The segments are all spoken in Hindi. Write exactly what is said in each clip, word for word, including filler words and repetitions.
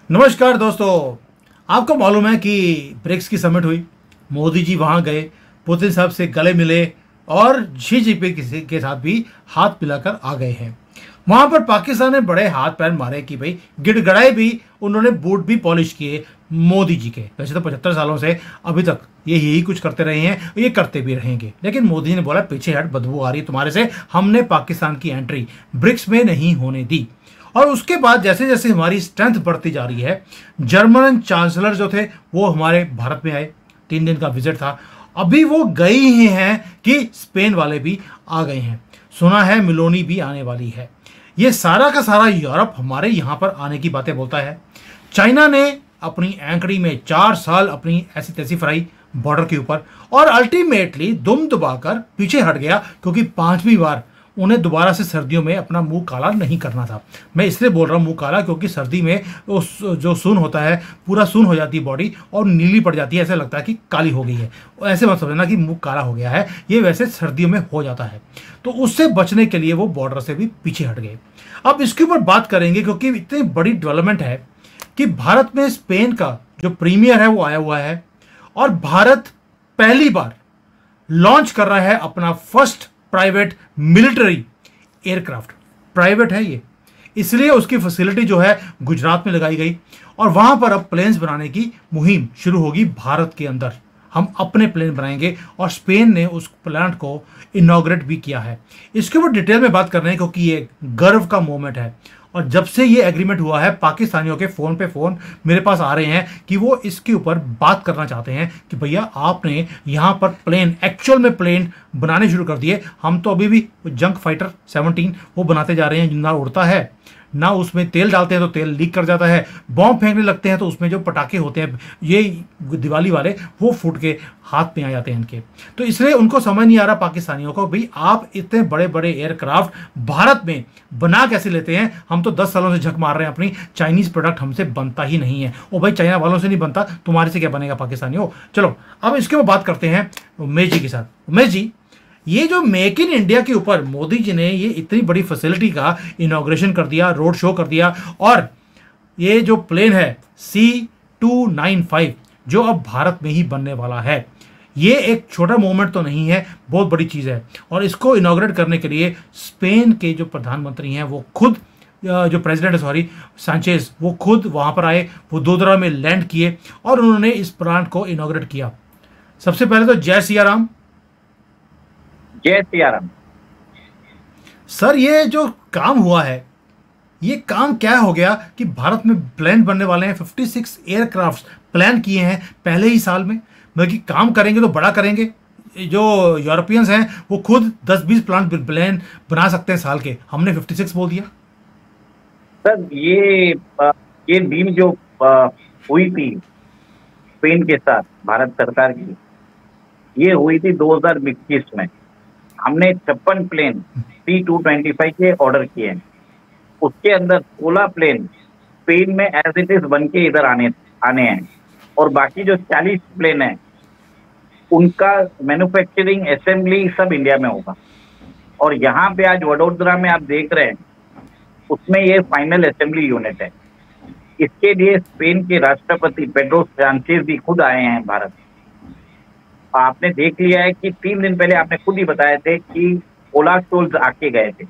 नमस्कार दोस्तों। आपको मालूम है कि ब्रिक्स की समिट हुई, मोदी जी वहां गए, पुतिन साहब से गले मिले और शी जिनपिंग के साथ भी हाथ मिलाकर आ गए हैं। वहां पर पाकिस्तान ने बड़े हाथ पैर मारे कि भाई गिड़गड़ाए भी, उन्होंने बूट भी पॉलिश किए मोदी जी के। वैसे तो पचहत्तर सालों से अभी तक ये यही कुछ करते रहे हैं, ये करते भी रहेंगे, लेकिन मोदी जी ने बोला पीछे हट, बदबू आ रही है तुम्हारे से, हमने पाकिस्तान की एंट्री ब्रिक्स में नहीं होने दी। और उसके बाद जैसे जैसे हमारी स्ट्रेंथ बढ़ती जा रही है, जर्मन चांसलर जो थे वो हमारे भारत में आए, तीन दिन का विजिट था। अभी वो गए ही हैं कि स्पेन वाले भी आ गए हैं, सुना है मिलोनी भी आने वाली है। ये सारा का सारा यूरोप हमारे यहाँ पर आने की बातें बोलता है। चाइना ने अपनी एंकड़ी में चार साल अपनी ऐसी तैसी फराई बॉर्डर के ऊपर, और अल्टीमेटली दुम दबाकर पीछे हट गया, क्योंकि पांचवी बार उन्हें दोबारा से सर्दियों में अपना मुंह काला नहीं करना था। मैं इसलिए बोल रहा हूँ मुंह काला, क्योंकि सर्दी में उस जो सून होता है पूरा सून हो जाती है बॉडी और नीली पड़ जाती है, ऐसा लगता है कि काली हो गई है। ऐसे मत समझना कि मुंह काला हो गया है, ये वैसे सर्दियों में हो जाता है। तो उससे बचने के लिए वो बॉर्डर से भी पीछे हट गए। अब इसके ऊपर बात करेंगे, क्योंकि इतनी बड़ी डेवलपमेंट है कि भारत में स्पेन का जो प्रीमियर है वो आया हुआ है, और भारत पहली बार लॉन्च कर रहा है अपना first private military aircraft. Private है ये, इसलिए उसकी फैसिलिटी जो है गुजरात में लगाई गई, और वहां पर अब प्लेन्स बनाने की मुहिम शुरू होगी भारत के अंदर। हम अपने प्लेन बनाएंगे, और स्पेन ने उस प्लांट को इनॉग्रेट भी किया है। इसके ऊपर डिटेल में बात कर रहे हैं, क्योंकि ये गर्व का मोमेंट है। और जब से ये एग्रीमेंट हुआ है, पाकिस्तानियों के फ़ोन पे फ़ोन मेरे पास आ रहे हैं कि वो इसके ऊपर बात करना चाहते हैं कि भैया आपने यहाँ पर प्लेन, एक्चुअल में प्लेन बनाने शुरू कर दिए। हम तो अभी भी जंक फाइटर सेवनटीन वो बनाते जा रहे हैं, ना उड़ता है, ना उसमें तेल डालते हैं तो तेल लीक कर जाता है, बॉम्ब फेंकने लगते हैं तो उसमें जो पटाखे होते हैं ये दिवाली वाले, वो फूट के हाथ में आ जाते हैं इनके। तो इसलिए उनको समझ नहीं आ रहा पाकिस्तानियों को, भाई आप इतने बड़े बड़े एयरक्राफ्ट भारत में बना कैसे लेते हैं। हम तो दस सालों से झक मार रहे हैं अपनी, चाइनीज प्रोडक्ट हमसे बनता ही नहीं है। ओ भाई चाइना वालों से नहीं बनता, तुम्हारे से क्या बनेगा पाकिस्तानियों। चलो अब इसके ऊपर बात करते हैं उमेश जी के साथ। उमेश जी, ये जो मेक इन इंडिया के ऊपर मोदी जी ने ये इतनी बड़ी फैसिलिटी का इनॉग्रेशन कर दिया, रोड शो कर दिया, और ये जो प्लेन है सी टू नाइन फाइव जो अब भारत में ही बनने वाला है, ये एक छोटा मूवमेंट तो नहीं है, बहुत बड़ी चीज़ है। और इसको इनॉग्रेट करने के लिए स्पेन के जो प्रधानमंत्री हैं वो खुद, जो प्रेसिडेंट है सॉरी सांचेज, वो खुद वहाँ पर आए, वो दोदरा में लैंड किए और उन्होंने इस प्लांट को इनॉग्रेट किया। सबसे पहले तो जय सिया राम। जय सिया राम। सर ये जो काम हुआ है, ये काम क्या हो गया कि भारत में प्लान बनने वाले हैं, छप्पन एयरक्राफ्ट प्लान किए हैं पहले ही साल में। बल्कि काम करेंगे तो बड़ा करेंगे। जो यूरोपियंस हैं वो खुद दस बीस प्लान प्लान बना सकते हैं साल के, हमने छप्पन बोल दिया। सर ये ये डील जो हुई थी स्पेन के साथ भारत सरकार की, ये हुई थी दो हज़ार इक्कीस में। हमने छप्पन plane C two twenty five के ऑर्डर किए हैं। उसके अंदर सोलह प्लेन स्पेन में एज इट इज बन के इधर आने आने हैं, और बाकी जो चालीस प्लेन है उनका मैन्युफैक्चरिंग असेंबली सब इंडिया में होगा। और यहाँ पे आज वडोदरा में आप देख रहे हैं, उसमें ये फाइनल असेंबली यूनिट है। इसके लिए स्पेन के राष्ट्रपति पेड्रो सांचेज भी खुद आए हैं भारत। आपने देख लिया है कि तीन दिन पहले आपने खुद ही बताए थे कि ओला शोल्ज आके गए थे,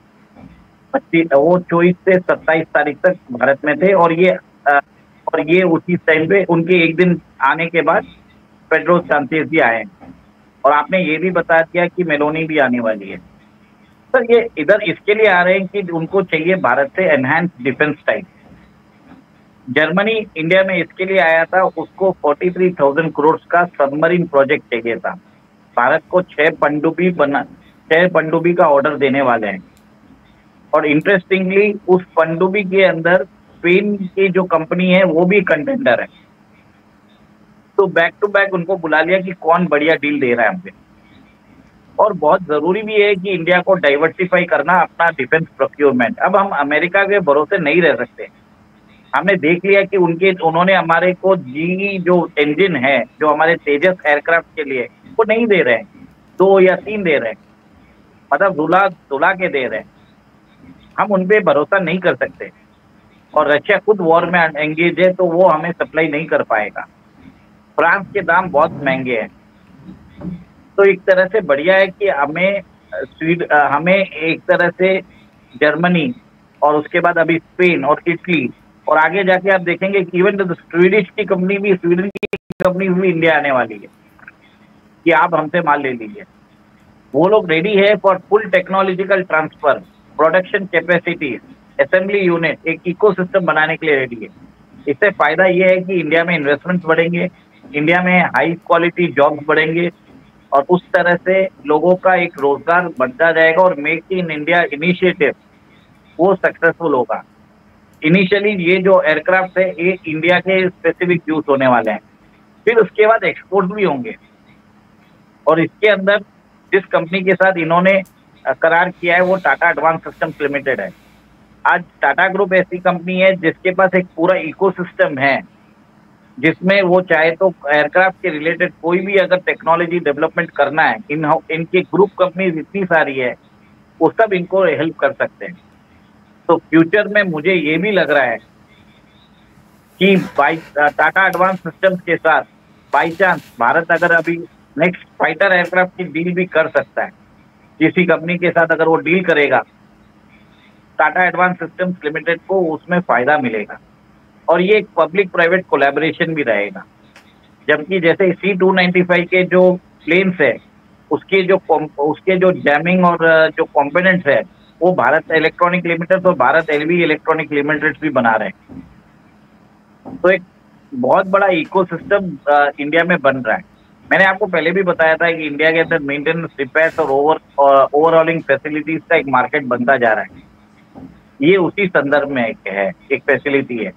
वो चौबीस से सत्ताईस तारीख तक भारत में थे, और ये और ये उसी टाइम पे उनके एक दिन आने के बाद पेड्रो सांचेज भी आए हैं। और आपने ये भी बता दिया कि मेलोनी भी आने वाली है। सर ये इधर इसके लिए आ रहे हैं कि उनको चाहिए भारत से enhance defence type. Germany India में इसके लिए आया था, उसको तैंतालीस हज़ार करोड़ का सबमरीन प्रोजेक्ट चाहिए था। भारत को छह पनडुब्बी बना छह पनडुब्बी का ऑर्डर देने वाले हैं। और इंटरेस्टिंगली उस पनडुब्बी के अंदर स्पेन की जो कंपनी है वो भी कंटेंडर है। तो बैक टू बैक उनको बुला लिया कि कौन बढ़िया डील दे रहा है हमसे। और बहुत जरूरी भी है कि इंडिया को डाइवर्सिफाई करना अपना डिफेंस प्रोक्योरमेंट। अब हम अमेरिका के भरोसे नहीं रह सकते। हमने देख लिया कि उनके उन्होंने हमारे को जी जो इंजन है जो हमारे तेजस एयरक्राफ्ट के लिए वो नहीं दे रहे हैं, दो या तीन दे रहे हैं, मतलब रुला रुला के दे रहे हैं। हम उन पे भरोसा नहीं कर सकते। और रशिया खुद वॉर में एंगेज है, तो वो हमें सप्लाई नहीं कर पाएगा। फ्रांस के दाम बहुत महंगे हैं। तो एक तरह से बढ़िया है कि हमें स्वीड हमें एक तरह से जर्मनी और उसके बाद अभी स्पेन और इटली, और आगे जाके आप देखेंगे कि इवन तो स्वीडिश की कंपनी भी स्वीडन की कंपनी भी इंडिया आने वाली है कि आप हमसे माल ले लीजिए। वो लोग रेडी है for full technological transfer, production capacity, assembly unit, एक इकोसिस्टम बनाने के लिए रेडी है। इससे फायदा ये है कि इंडिया में इन्वेस्टमेंट्स बढ़ेंगे, इंडिया में हाई क्वालिटी जॉब्स बढ़ेंगे, और उस तरह से लोगों का एक रोजगार बढ़ता जाएगा, और मेक इन इंडिया इनिशिएटिव वो सक्सेसफुल होगा। इनिशियली ये जो एयरक्राफ्ट है ये इंडिया के स्पेसिफिक यूज होने वाले हैं, फिर उसके बाद एक्सपोर्ट भी होंगे। और इसके अंदर जिस कंपनी के साथ इन्होंने करार किया है वो टाटा एडवांस सिस्टम्स लिमिटेड है। आज टाटा ग्रुप ऐसी कंपनी है जिसके पास एक पूरा इकोसिस्टम है, जिसमें वो चाहे तो एयरक्राफ्ट के रिलेटेड कोई भी अगर टेक्नोलॉजी डेवलपमेंट करना है, इन इनकी ग्रुप कंपनीज इतनी सारी है, वो सब इनको हेल्प कर सकते हैं। तो फ्यूचर में मुझे ये भी लग रहा है कि बाई टाटा एडवांस सिस्टम्स के साथ बाई चांस भारत अगर अभी नेक्स्ट फाइटर एयरक्राफ्ट की डील भी कर सकता है, किसी कंपनी के साथ अगर वो डील करेगा, टाटा एडवांस सिस्टम्स लिमिटेड को उसमें फायदा मिलेगा। और ये एक पब्लिक प्राइवेट कोलैबोरेशन भी रहेगा। जबकि जैसे सी टू नाइन्टी फाइव के जो प्लेन्स है, उसके जो उसके जो जैमिंग और जो कंपोनेंट्स है वो भारत इलेक्ट्रॉनिक लिमिटेड और भारत एलवी इलेक्ट्रॉनिक लिमिटेड भी बना रहे हैं। तो एक बहुत बड़ा इकोसिस्टम इंडिया में बन रहा है। मैंने आपको पहले भी बताया था कि इंडिया के अंदर मेंटेनेंस, रिपेयर्स और ओवर ओवरऑलिंग फैसिलिटीज का एक मार्केट बनता जा रहा है। ये उसी संदर्भ में एक है, एक फैसिलिटी है।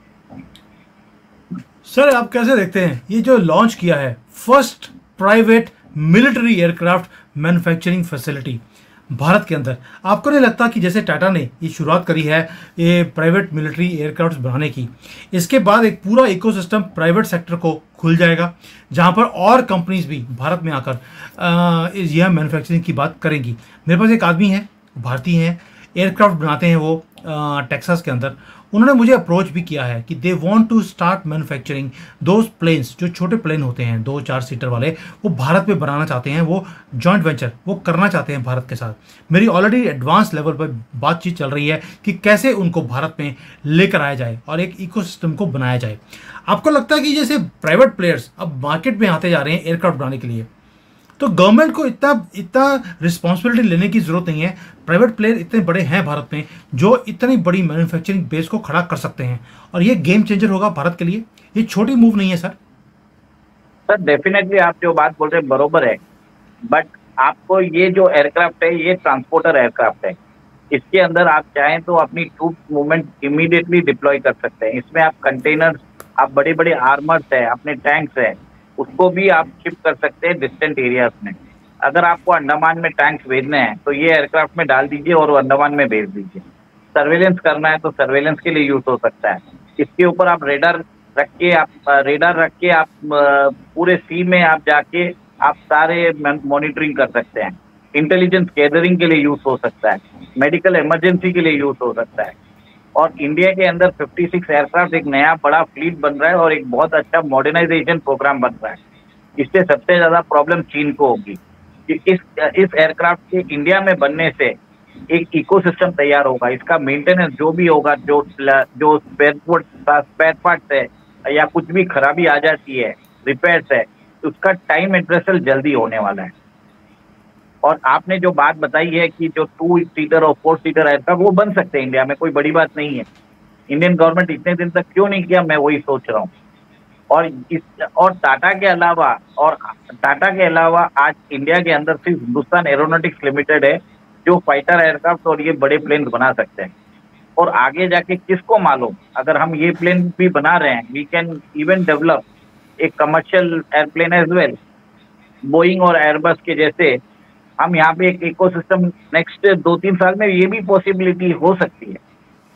सर आप कैसे देखते हैं ये जो लॉन्च किया है first private military aircraft manufacturing facility Bharat के अंदर? आपको नहीं लगता कि जैसे टाटा ने ये शुरुआत करी है ये प्राइवेट मिलिट्री एयरक्राफ्ट बनाने की, इसके बाद एक पूरा इकोसिस्टम प्राइवेट सेक्टर को खुल जाएगा, जहां पर और कंपनीज भी भारत में आकर यह मैन्युफैक्चरिंग की बात करेंगी? मेरे पास एक आदमी है, भारतीय हैं, एयरक्राफ्ट बनाते हैं वो टेक्सास के अंदर। उन्होंने मुझे अप्रोच भी किया है कि they want to start manufacturing those planes, जो छोटे प्लेन होते हैं दो चार सीटर वाले, वो भारत में बनाना चाहते हैं। वो जॉइंट वेंचर वो करना चाहते हैं भारत के साथ। मेरी ऑलरेडी एडवांस लेवल पर बातचीत चल रही है कि कैसे उनको भारत में लेकर आया जाए और एक इकोसिस्टम को बनाया जाए। आपको लगता है कि जैसे प्राइवेट प्लेयर्स अब मार्केट में आते जा रहे हैं एयरक्राफ्ट बनाने के लिए, तो गवर्नमेंट को इतना इतना रिस्पॉन्सिबिलिटी लेने की जरूरत नहीं है? प्राइवेट प्लेयर इतने बड़े हैं भारत में जो इतनी बड़ी मैन्युफैक्चरिंग बेस को खड़ा कर सकते हैं, और ये गेम चेंजर होगा भारत के लिए। ये छोटी मूव नहीं है सर। सर डेफिनेटली आप जो बात बोल रहे हैं बरोबर है, बट आपको ये जो एयरक्राफ्ट है ये ट्रांसपोर्टर एयरक्राफ्ट है। इसके अंदर आप चाहें तो अपनी ट्रूप मूवमेंट इमीडिएटली डिप्लॉय कर सकते हैं। इसमें आप कंटेनर्स, आप बड़े बड़े आर्मर्स है, अपने टैंक्स है, उसको भी आप शिप कर सकते हैं डिस्टेंट एरियाज में। अगर आपको अंडमान में टैंक्स भेजने हैं तो ये एयरक्राफ्ट में डाल दीजिए और अंडमान में भेज दीजिए। सर्वेलेंस करना है तो सर्वेलेंस के लिए यूज हो सकता है। इसके ऊपर आप रेडार रख के आप रेडार रख के आप पूरे सी में आप जाके आप सारे मॉनिटरिंग कर सकते हैं। इंटेलिजेंस गैदरिंग के लिए यूज हो सकता है, मेडिकल इमरजेंसी के लिए यूज हो सकता है। और इंडिया के अंदर छप्पन एयरक्राफ्ट एक नया बड़ा फ्लीट बन रहा है और एक बहुत अच्छा मॉडर्नाइजेशन प्रोग्राम बन रहा है। इससे सबसे ज्यादा प्रॉब्लम चीन को होगी कि इस इस एयरक्राफ्ट के इंडिया में बनने से एक इकोसिस्टम तैयार होगा। इसका मेंटेनेंस जो भी होगा, जो जो स्पेयर स्पेयर पार्ट्स है या कुछ भी खराबी आ जाती है, रिपेयर्स है, उसका टाइम एड्रेसल जल्दी होने वाला है। और आपने जो बात बताई है कि जो टू सीटर और फोर सीटर एयरक्राफ्ट वो बन सकते हैं इंडिया में, कोई बड़ी बात नहीं है। इंडियन गवर्नमेंट इतने दिन तक क्यों नहीं किया, मैं वही सोच रहा हूँ। और इस और टाटा के अलावा और टाटा के अलावा आज इंडिया के अंदर सिर्फ हिंदुस्तान एरोनॉटिक्स लिमिटेड है जो फाइटर एयरक्राफ्ट और ये बड़े प्लेन बना सकते हैं। और आगे जाके किसको मालूम, अगर हम ये प्लेन भी बना रहे हैं, वी कैन इवन डेवलप एक commercial airplane as well, Boeing और एयरबस के जैसे। हम यहाँ पे एक इकोसिस्टम नेक्स्ट दो तीन साल में ये भी पॉसिबिलिटी हो सकती है।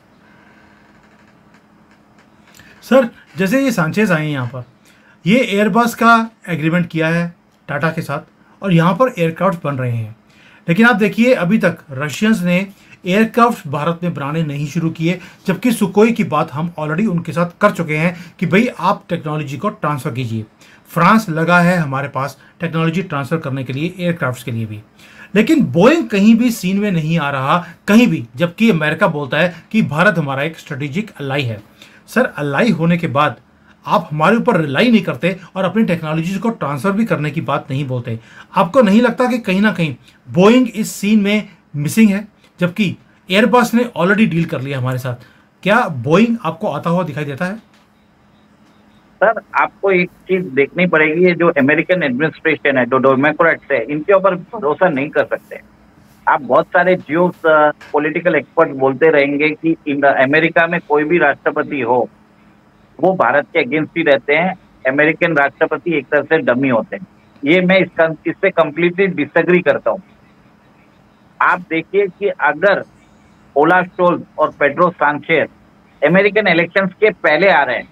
सर जैसे ये सांचेज आए हैं यहाँ पर, ये एयरबस का एग्रीमेंट किया है टाटा के साथ और यहाँ पर एयरक्राफ्ट बन रहे हैं, लेकिन आप देखिए अभी तक रशियंस ने एयरक्राफ्ट भारत में बनाने नहीं शुरू किए, जबकि सुकोई की बात हम ऑलरेडी उनके साथ कर चुके हैं कि भाई आप टेक्नोलॉजी को ट्रांसफर कीजिए। फ्रांस लगा है हमारे पास टेक्नोलॉजी ट्रांसफर करने के लिए, एयरक्राफ्ट के लिए भी। लेकिन बोइंग कहीं भी सीन में नहीं आ रहा, कहीं भी, जबकि अमेरिका बोलता है कि भारत हमारा एक स्ट्रेटेजिक अलाई है। सर, अलाई होने के बाद आप हमारे ऊपर रिलाई नहीं करते और अपनी टेक्नोलॉजी को ट्रांसफर भी करने की बात नहीं बोलते। आपको नहीं लगता कि कहीं ना कहीं बोइंग इस सीन में मिसिंग है, जबकि एयरबस ने ऑलरेडी डील कर लिया हमारे साथ? क्या बोइंग आपको आता हुआ दिखाई देता है? सर, आपको एक चीज देखनी पड़ेगी, ये जो अमेरिकन एडमिनिस्ट्रेशन है, जो डेमोक्रेट्स है, इनके ऊपर भरोसा नहीं कर सकते। आप बहुत सारे जियो पॉलिटिकल एक्सपर्ट बोलते रहेंगे कि अमेरिका में कोई भी राष्ट्रपति हो वो भारत के अगेंस्ट ही रहते हैं, अमेरिकन राष्ट्रपति एक तरह से डमी होते हैं। ये मैं इसका इससे कंप्लीटली डिसएग्री करता हूँ। आप देखिए कि अगर ओलाफ शोल्ज और पेड्रो सांचेज अमेरिकन इलेक्शंस के पहले आ रहे हैं,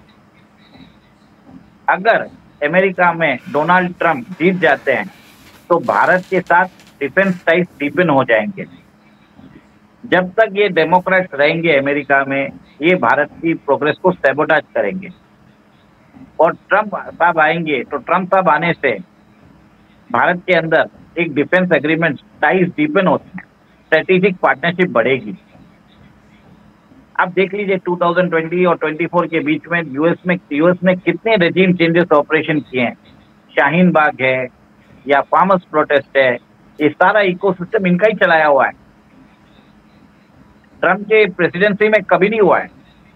अगर अमेरिका में डोनाल्ड ट्रंप जीत जाते हैं तो भारत के साथ डिफेंस टाइज डीपन हो जाएंगे। जब तक ये डेमोक्रेट्स रहेंगे अमेरिका में, ये भारत की प्रोग्रेस को सैबोटाज करेंगे। और ट्रंप साहब आएंगे तो ट्रंप साहब आने से भारत के अंदर एक डिफेंस एग्रीमेंट टाइज डीपन होते हैं, स्ट्रेटेजिक पार्टनरशिप बढ़ेगी। आप देख लीजिए टू थाउजेंड ट्वेंटी और ट्वेंटी फोर के बीच में यूएस में यूएस ने कितने रेजिम चेंजेस ऑपरेशन किए हैं। शाहीन बाग है या फार्मर्स प्रोटेस्ट है, ये सारा इकोसिस्टम इनका ही चलाया हुआ है। ट्रंप के प्रेसिडेंसी में कभी नहीं हुआ है।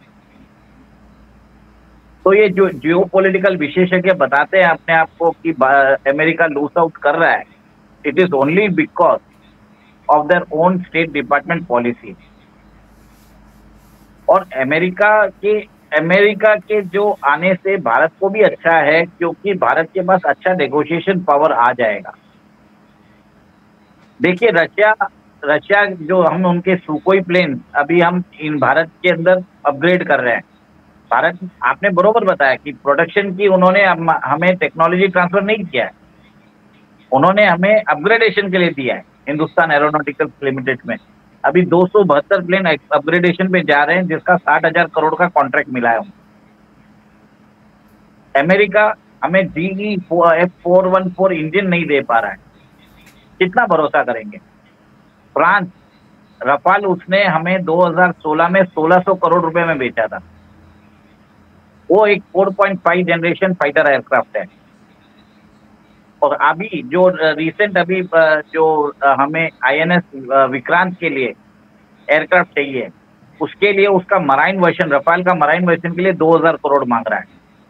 तो ये जो जियो पॉलिटिकल विशेषज्ञ बताते हैं अपने आप को कि अमेरिका लूज आउट कर रहा है, it is only because of their own state department policy. और अमेरिका के अमेरिका के जो आने से भारत को भी अच्छा है, क्योंकि भारत के पास अच्छा नेगोशिएशन पावर आ जाएगा। देखिए रशिया रशिया जो हम उनके सुकोई प्लेन अभी हम इन भारत के अंदर अपग्रेड कर रहे हैं। भारत, आपने बरोबर बताया कि प्रोडक्शन की उन्होंने हम, हमें टेक्नोलॉजी ट्रांसफर नहीं किया है, उन्होंने हमें अपग्रेडेशन के लिए दिया है। हिंदुस्तान एरोनॉटिकल लिमिटेड में अभी दो सौ बहत्तर प्लेन अपग्रेडेशन पे जा रहे हैं, जिसका साठ हजार करोड़ का कॉन्ट्रैक्ट मिला है। अमेरिका हमें GE F four one four engine नहीं दे पा रहा है, कितना भरोसा करेंगे? फ्रांस रफाल उसने हमें दो हज़ार सोलह में सोलह सौ करोड़ रुपए में बेचा था। वो एक four point five generation fighter aircraft है। और अभी जो रिसेंट अभी जो हमें आईएनएस विक्रांत के लिए एयरक्राफ्ट चाहिए, उसके लिए उसका मराइन वर्जन, रफाल का मराइन वर्जन के लिए दो हज़ार करोड़ मांग रहा है।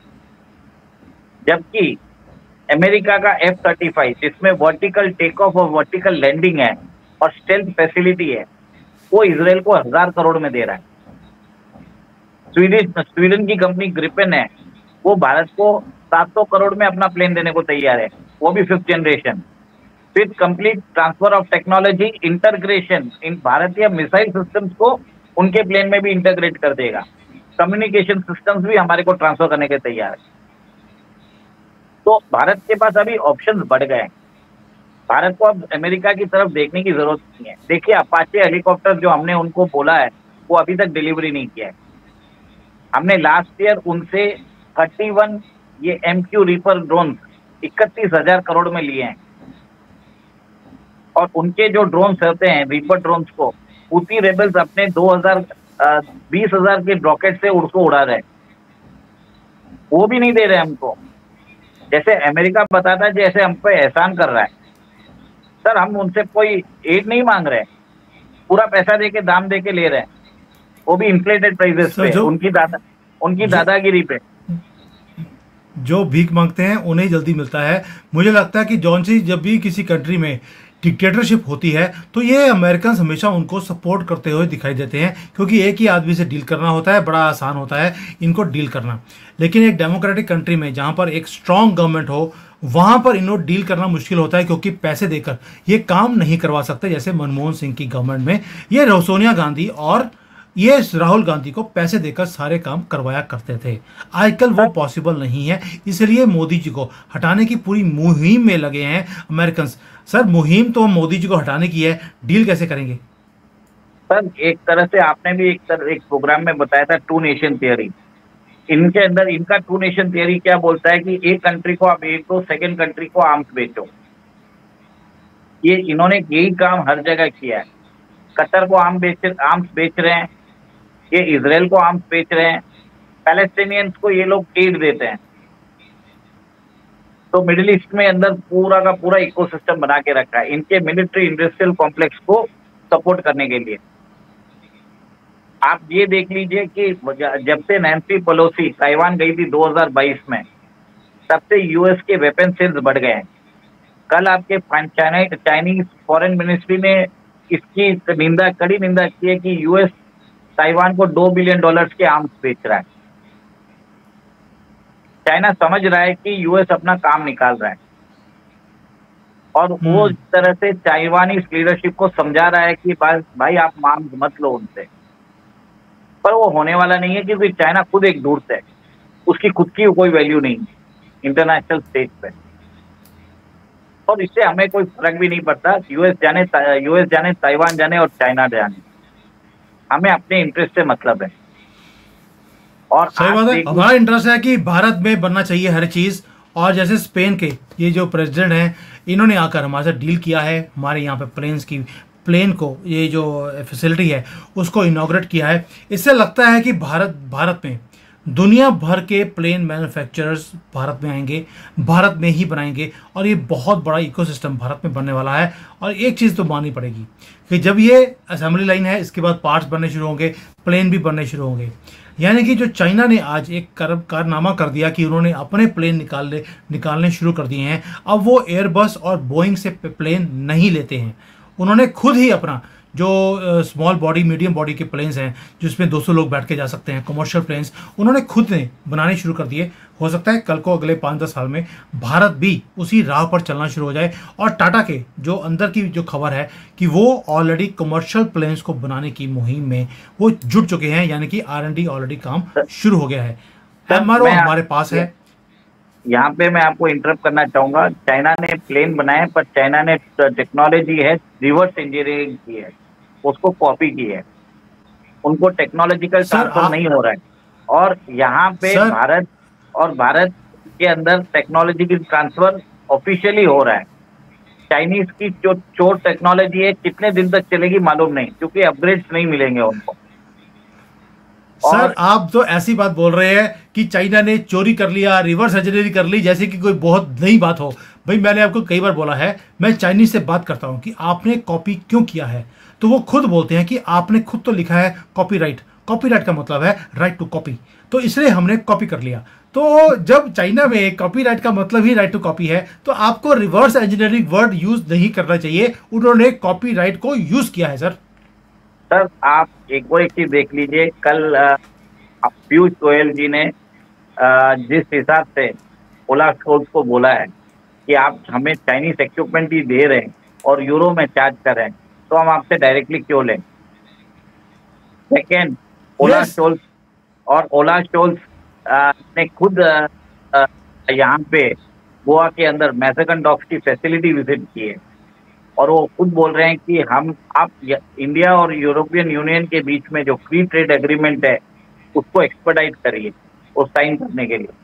जबकि अमेरिका का एफ थर्टी फाइव जिसमें वर्टिकल टेक ऑफ और वर्टिकल लैंडिंग है और स्टेल्थ फैसिलिटी है, वो इजराइल को हजार करोड़ में दे रहा है। स्वीडन स्वीडन की कंपनी ग्रिपेन है, वो भारत को सात सौ करोड़ में अपना प्लेन देने को तैयार है, वो भी fifth generation. With complete transfer of technology integration in भारतीय मिसाइल सिस्टम्स को उनके प्लेन में भी इंटरग्रेट कर देगा। कम्युनिकेशन सिस्टम्स भी हमारे को ट्रांसफर करने के तैयार है। तो भारत के पास अभी ऑप्शंस बढ़ गए हैं। भारत को अब अमेरिका की तरफ देखने की जरूरत नहीं है। देखिए अपाचे हेलीकॉप्टर जो हमने उनको बोला है, वो अभी तक डिलीवरी नहीं किया है। हमने लास्ट ईयर उनसे इकतीस ये एमक्यू रीपर ड्रोन इकतीस हजार करोड़ में लिए हैं। और उनके जो ड्रोन्स होते हैं रीपर ड्रोन्स को हुती रेबल्स अपने दो हजार बीस हजार के रॉकेट से उसको उड़ा रहे हैं, वो भी नहीं दे रहे हमको। जैसे अमेरिका बताता है जैसे हम पे एहसान कर रहा है। सर, हम उनसे कोई एड नहीं मांग रहे, पूरा पैसा देके दाम देके ले रहे हैं, वो भी इन्फ्लेटेड प्राइसेस पे, उनकी दादा उनकी दादागिरी पे। जो भीख मांगते हैं उन्हें जल्दी मिलता है। मुझे लगता है कि जॉन सी जब भी किसी कंट्री में डिक्टेटरशिप होती है तो ये अमेरिकन हमेशा उनको सपोर्ट करते हुए दिखाई देते हैं, क्योंकि एक ही आदमी से डील करना होता है, बड़ा आसान होता है इनको डील करना। लेकिन एक डेमोक्रेटिक कंट्री में जहाँ पर एक स्ट्रांग गवर्नमेंट हो, वहाँ पर इन्हों डील करना मुश्किल होता है, क्योंकि पैसे देकर ये काम नहीं करवा सकते। जैसे मनमोहन सिंह की गवर्नमेंट में ये सोनिया गांधी और ये राहुल गांधी को पैसे देकर सारे काम करवाया करते थे। आजकल वो पॉसिबल नहीं है, इसलिए मोदी जी को हटाने की पूरी मुहिम में लगे हैं अमेरिकन। सर मुहिम तो मोदी जी को हटाने की है, डील कैसे करेंगे? सर एक तरह से आपने भी एक तरह एक प्रोग्राम में बताया था टू नेशन थियरी। इनके अंदर इनका टू नेशन थियरी क्या बोलता है कि एक कंट्री को आप एक दो, सेकेंड कंट्री को आर्म्स बेचो। ये इन्होंने यही काम हर जगह किया है। कतर को आर्म बेच आर्म्स बेच रहे हैं, ये इसराइल को आर्म्स बेच रहे हैं, पैलेस्टीनियंस को ये लोग एड देते हैं। तो मिडिल ईस्ट में अंदर पूरा का पूरा इकोसिस्टम बना के रखा है इनके मिलिट्री इंडस्ट्रियल कॉम्प्लेक्स को सपोर्ट करने के लिए। आप ये देख लीजिए कि जब से नैन्सी पेलोसी ताइवान गई थी दो हज़ार बाईस में, तब से यूएस के वेपन सेल्स बढ़ गए हैं। कल आपके चाइनीज फॉरेन मिनिस्ट्री ने इसकी निंदा कड़ी निंदा की है कि यूएस ताइवान को दो बिलियन डॉलर्स के आर्म्स बेच रहा है। चाइना समझ रहा है कि यूएस अपना काम निकाल रहा है और वो इस तरह से ताइवानीज लीडरशिप को समझा रहा है कि भाई आप मांग मत लो उनसे, पर वो होने वाला नहीं है क्योंकि चाइना खुद एक धूर्त है, उसकी खुद की कोई वैल्यू नहीं इंटरनेशनल स्टेज पे। और इससे हमें कोई फर्क भी नहीं पड़ता, यूएस जाने यूएस जाने ताइवान जाने और चाइना जाने, हमें अपने इंटरेस्ट से मतलब है। और सही बात है, हमारा इंटरेस्ट है कि भारत में बनना चाहिए हर चीज। और जैसे स्पेन के ये जो प्रेसिडेंट हैं, इन्होंने आकर हमारे साथ डील किया है, हमारे यहाँ पे प्लेन्स की प्लेन को ये जो फैसिलिटी है उसको इनॉग्रेट किया है। इससे लगता है कि भारत भारत में दुनिया भर के प्लेन मैन्युफैक्चरर्स भारत में आएंगे, भारत में ही बनाएंगे और ये बहुत बड़ा इकोसिस्टम भारत में बनने वाला है। और एक चीज़ तो माननी पड़ेगी कि जब ये असेंबली लाइन है, इसके बाद पार्ट्स बनने शुरू होंगे, प्लेन भी बनने शुरू होंगे। यानी कि जो चाइना ने आज एक कर कारनामा कर दिया कि उन्होंने अपने प्लेन निकालने निकालने शुरू कर दिए हैं। अब वो एयरबस और बोइंग से प्लेन नहीं लेते हैं, उन्होंने खुद ही अपना जो स्मॉल बॉडी मीडियम बॉडी के प्लेन्स हैं जिसमें दो सौ लोग बैठ के जा सकते हैं, कमर्शियल प्लेन्स उन्होंने खुद ने बनाने शुरू कर दिए। हो सकता है कल को अगले पाँच दस साल में भारत भी उसी राह पर चलना शुरू हो जाए। और टाटा के जो अंदर की जो खबर है कि वो ऑलरेडी कमर्शियल प्लेन्स को बनाने की मुहिम में वो जुट चुके हैं, यानी कि आर एंड डी ऑलरेडी काम शुरू हो गया है। एम आर ओ हमारे पास है। यहाँ पे मैं आपको इंटरप्ट करना चाहूंगा, चाइना ने प्लेन बनाए पर चाइना ने टेक्नोलॉजी है रिवर्स इंजीनियरिंग की है, उसको कॉपी की है, उनको टेक्नोलॉजिकल ट्रांसफर नहीं हो रहा है। और यहाँ पे भारत और भारत के अंदर टेक्नोलॉजी की ट्रांसफर ऑफिशियली हो रहा है। चाइनीज की जो चोर टेक्नोलॉजी है कितने दिन तक चलेगी मालूम नहीं, क्योंकि अपग्रेड्स नहीं मिलेंगे उनको। सर आप तो ऐसी बात बोल रहे हैं कि चाइना ने चोरी कर लिया, रिवर्स इंजीनियरिंग कर ली, जैसे कि कोई बहुत नई बात हो। भाई मैंने आपको कई बार बोला है, मैं चाइनीज से बात करता हूं कि आपने कॉपी क्यों किया है, तो वो खुद बोलते हैं कि आपने खुद तो लिखा है कॉपीराइट। कॉपीराइट का मतलब है राइट टू कॉपी, तो इसलिए हमने कॉपी कर लिया। तो जब चाइना में कॉपीराइट का मतलब ही राइट टू कॉपी है, तो आपको रिवर्स इंजीनियरिंग वर्ड यूज नहीं करना चाहिए, उन्होंने कॉपीराइट को यूज किया है। सर सर आप एक और एक चीज देख लीजिए, कल पीयूष गोयल जी ने आ, जिस हिसाब से ओला शोल्स को बोला है कि आप हमें चाइनीज इक्विपमेंट ही दे रहे हैं और यूरो में चार्ज कर रहे हैं, तो हम आपसे डायरेक्टली क्यों लें। सेकेंड, ओला शोल्स और ओला शोल्स ने खुद यहाँ पे गोवा के अंदर मैसेगन डॉक्स की फैसिलिटी विजिट की है और वो खुद बोल रहे हैं कि हम आप इंडिया और यूरोपियन यूनियन के बीच में जो फ्री ट्रेड एग्रीमेंट है उसको एक्सपर्टाइज करिए और साइन करने के लिए।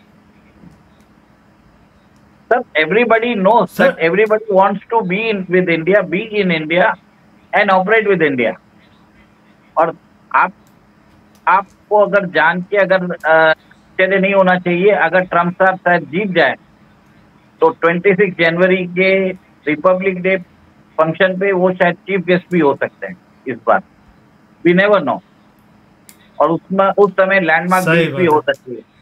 Sir everybody know, sir everybody wants to be in with India, be in India and operate with India. और आप आपको अगर जान के अगर चले नहीं होना चाहिए, अगर ट्रम्प साहब शायद जीत जाए तो छब्बीस जनवरी के रिपब्लिक डे फंक्शन पे वो शायद चीफ गेस्ट भी हो सकते हैं इस बार, वी नेवर नो। और उसमें उस समय लैंडमार्क भी हो सकती है।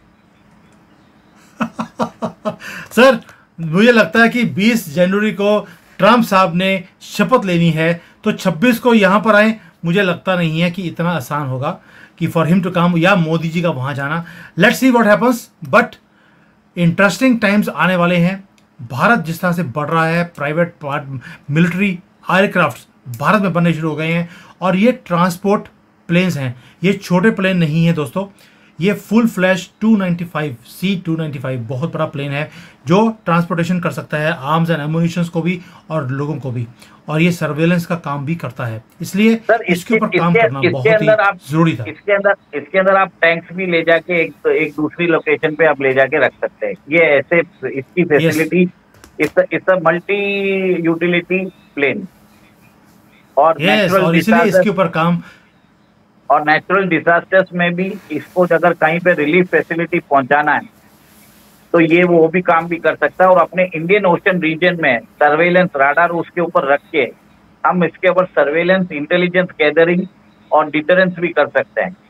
सर मुझे लगता है कि बीस जनवरी को ट्रम्प साहब ने शपथ लेनी है, तो छब्बीस को यहाँ पर आए। मुझे लगता नहीं है कि इतना आसान होगा कि फॉर हिम टू कम या मोदी जी का वहाँ जाना। Let's see what happens, but interesting times आने वाले हैं। भारत जिस तरह से बढ़ रहा है, private part military aircraft Bharat में बनने शुरू हो गए हैं और ये ट्रांसपोर्ट प्लेन्स हैं। ये छोटे प्लेन नहीं है दोस्तों, ये full flash two ninety five C two ninety five बहुत बड़ा प्लेन है जो ट्रांसपोर्टेशन कर सकता है आर्म्स एंड एमुनिशंस को भी और लोगों को भी, और ये सर्वेलेंस का काम भी करता है। इसलिए सर इसके ऊपर काम इसके, करना इसके बहुत ही अंदर आप जरूरी था। इसके अंदर इसके अंदर आप टैंक्स भी ले जाके एक एक दूसरी लोकेशन पे आप ले जाके रख सकते हैं। ये ऐसे इसकी facility, it's a multi utility plane. और यस, और इसलिए इसके ऊपर काम, और नेचुरल डिजास्टर्स में भी इसको अगर कहीं पे रिलीफ फैसिलिटी पहुंचाना है तो ये वो भी काम भी कर सकता है। और अपने इंडियन ओशन रीजन में सर्वेलेंस राडार उसके ऊपर रख के हम इसके ऊपर सर्वेलेंस, इंटेलिजेंस गैदरिंग और डिटरेंस भी कर सकते हैं।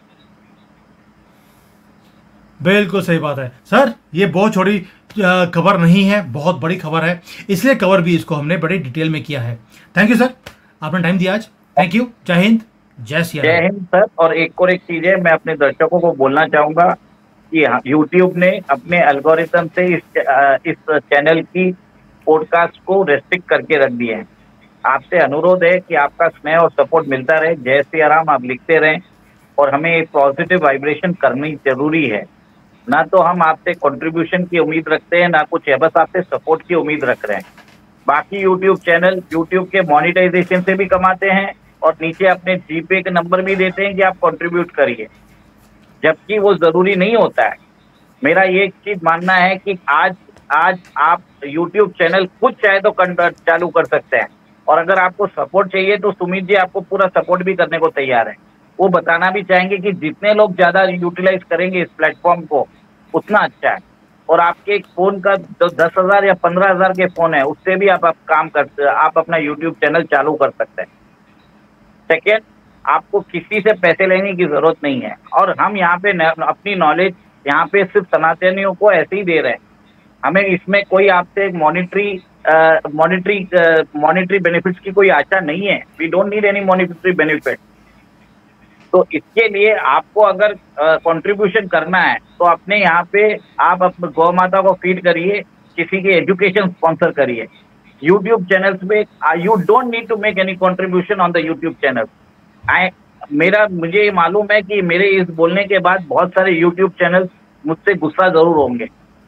बिल्कुल सही बात है सर। ये बहुत छोटी खबर नहीं है, बहुत बड़ी खबर है, इसलिए कवर भी इसको हमने बड़ी डिटेल में किया है। थैंक यू सर, आपने टाइम दिया आज। Thank you. जय हिंद, जय सिया राम। जय हिंद सर। और एक और एक चीज है, मैं अपने दर्शकों को बोलना चाहूंगा कि यूट्यूब ने अपने एल्गोरिथम से इस इस चैनल की पॉडकास्ट को रेस्ट्रिक्ट करके रख दिए हैं। आपसे अनुरोध है कि आपका स्नेह और सपोर्ट मिलता रहे। जय सिया राम आप लिखते रहें और हमें एक पॉजिटिव वाइब्रेशन करनी जरूरी है। ना तो हम आपसे कंट्रीब्यूशन की उम्मीद रखते हैं, ना कुछ है, बस आपसे सपोर्ट की उम्मीद रख रहे हैं। बाकी यूट्यूब चैनल यूट्यूब के मोनेटाइजेशन से भी कमाते हैं और नीचे अपने जीपे के नंबर भी देते हैं कि आप कंट्रीब्यूट करिए, जबकि वो जरूरी नहीं होता है। मेरा ये एक चीज मानना है कि आज आज आप यूट्यूब चैनल खुद चाहे तो चालू कर सकते हैं, और अगर आपको सपोर्ट चाहिए तो सुमित जी आपको पूरा सपोर्ट भी करने को तैयार है। वो बताना भी चाहेंगे कि जितने लोग ज्यादा यूटिलाइज करेंगे इस प्लेटफॉर्म को उतना अच्छा है। और आपके एक फोन का जो दस हजार या पंद्रह हजार के फोन है उससे भी आप, आप काम कर आप अपना यूट्यूब चैनल चालू कर सकते हैं। सेकेंड, आपको किसी से पैसे लेने की जरूरत नहीं है, और हम यहाँ पे अपनी नॉलेज यहाँ पे सिर्फ सनातनियों को ऐसे ही दे रहे हैं। हमें इसमें कोई आपसे मॉनिटरी मॉनिटरी मॉनिटरी बेनिफिट्स की कोई आशा नहीं है। We don't need any monetary benefit. तो इसके लिए आपको अगर कंट्रीब्यूशन uh, करना है तो अपने यहाँ पे आप अपने गौ माता को फीड करिए, किसी की एजुकेशन स्पॉन्सर करिए। यूट्यूब चैनल्स में you don't need to make any contribution on the YouTube channel. I मेरा मुझे ये मालूम है कि मेरे इस बोलने के बाद बहुत सारे यूट्यूब चैनल मुझसे गुस्सा जरूर होंगे,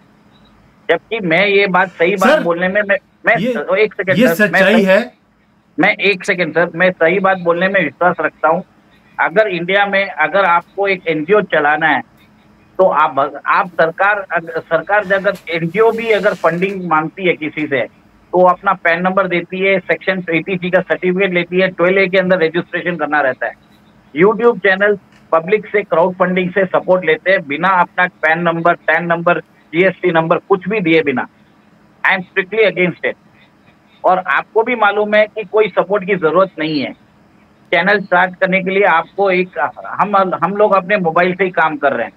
जबकि मैं ये बात सही बात बोलने में मैं मैं ये, एक सेकंड ये सच्चाई है। मैं एक सेकंड सर मैं सही बात बोलने में विश्वास रखता हूँ। अगर इंडिया में अगर आपको एक एनजीओ चलाना है तो आप आप सरकार सरकार अगर एनजीओ भी अगर फंडिंग मांगती है किसी से तो अपना पैन नंबर देती है, सेक्शन एटीसी का सर्टिफिकेट लेती है, ट्वेल्व ए के अंदर रजिस्ट्रेशन करना रहता है। यूट्यूब चैनल पब्लिक से क्राउड फंडिंग से सपोर्ट लेते हैं बिना अपना PAN number, TAN number, GST number कुछ भी दिए बिना। I am strictly against it. और आपको भी मालूम है कि कोई सपोर्ट की जरूरत नहीं है। चैनल स्टार्ट करने के लिए आपको एक हम हम लोग अपने मोबाइल से ही काम कर रहे हैं।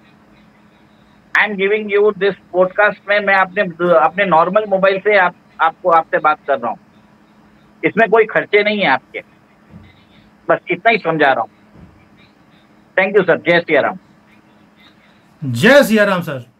I am giving you this podcast में मैं अपने अपने नॉर्मल मोबाइल से आप आपको आपसे बात कर रहा हूँ। इसमें कोई खर्चे नहीं है आपके, बस इतना ही समझा रहा हूँ। Thank you sir. जय सिया राम। जय सिया राम सर।